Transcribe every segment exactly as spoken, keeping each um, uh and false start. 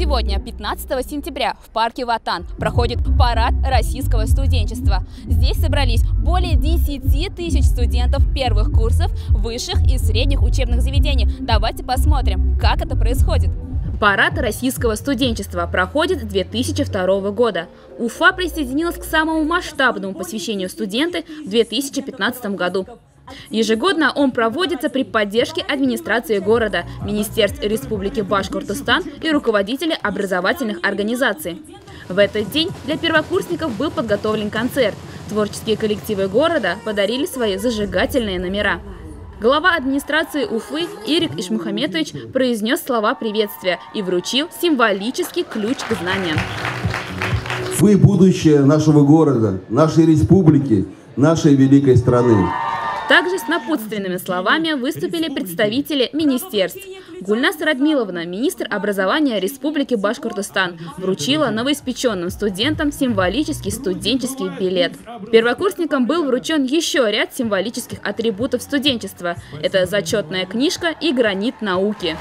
Сегодня, пятнадцатого сентября, в парке Ватан проходит парад российского студенчества. Здесь собрались более десяти тысяч студентов первых курсов высших и средних учебных заведений. Давайте посмотрим, как это происходит. Парад российского студенчества проходит с две тысячи второго года. Уфа присоединилась к самому масштабному посвящению студенты в две тысячи пятнадцатом году. Ежегодно он проводится при поддержке администрации города, Министерств Республики Башкортостан и руководителей образовательных организаций. В этот день для первокурсников был подготовлен концерт. Творческие коллективы города подарили свои зажигательные номера. Глава администрации Уфы Ирик Ишмухаметович произнес слова приветствия и вручил символический ключ к знаниям. Вы – будущее нашего города, нашей республики, нашей великой страны. Также с напутственными словами выступили представители министерств. Гульнас Радмиловна, министр образования Республики Башкортостан, вручила новоиспеченным студентам символический студенческий билет. Первокурсникам был вручен еще ряд символических атрибутов студенчества. Это зачетная книжка и гранит науки.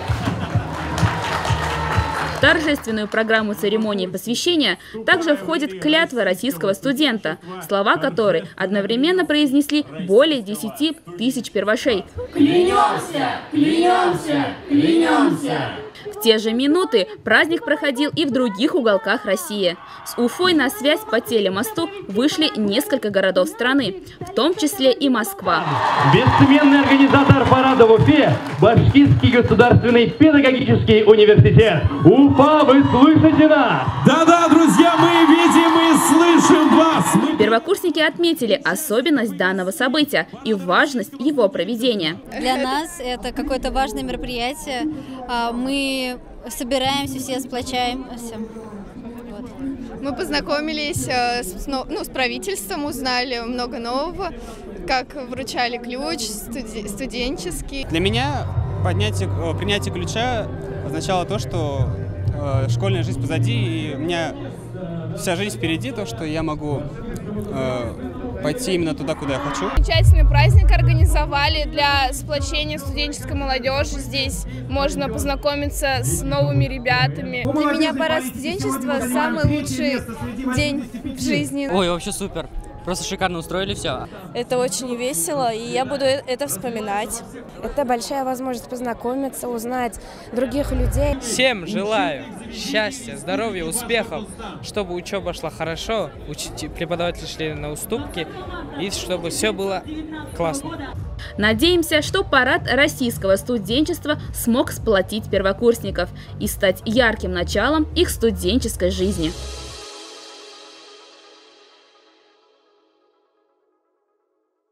В торжественную программу церемонии посвящения также входит клятва российского студента, слова которой одновременно произнесли более десяти тысяч первашей. Клянемся! Клянемся! Клянемся! В те же минуты праздник проходил и в других уголках России. С Уфой на связь по телемосту вышли несколько городов страны, в том числе и Москва. Бессменный организатор парада в Уфе – Башкирский государственный педагогический университет. Уфа, вы слышите нас? Да-да, друзья, мы видим и слышим вас! Первокурсники отметили особенность данного события и важность его проведения. Для нас это какое-то важное мероприятие. Мы собираемся, все сплочаемся. Вот. Мы познакомились с, ну, с правительством, узнали много нового, как вручали ключ студи студенческий. Для меня поднятие, принятие ключа означало то, что э, школьная жизнь позади, и у меня вся жизнь впереди, то, что я могу э, пойти именно туда, куда я хочу. Замечательный праздник организовали для сплочения студенческой молодежи. Здесь можно познакомиться с новыми ребятами. Для меня парад студенчества – самый лучший день в жизни. Ой, вообще супер. Просто шикарно устроили все. Это очень весело, и я буду это вспоминать. Это большая возможность познакомиться, узнать других людей. Всем желаю счастья, здоровья, успехов, чтобы учеба шла хорошо, учитель, преподаватели шли на уступки, и чтобы все было классно. Надеемся, что парад российского студенчества смог сплотить первокурсников и стать ярким началом их студенческой жизни.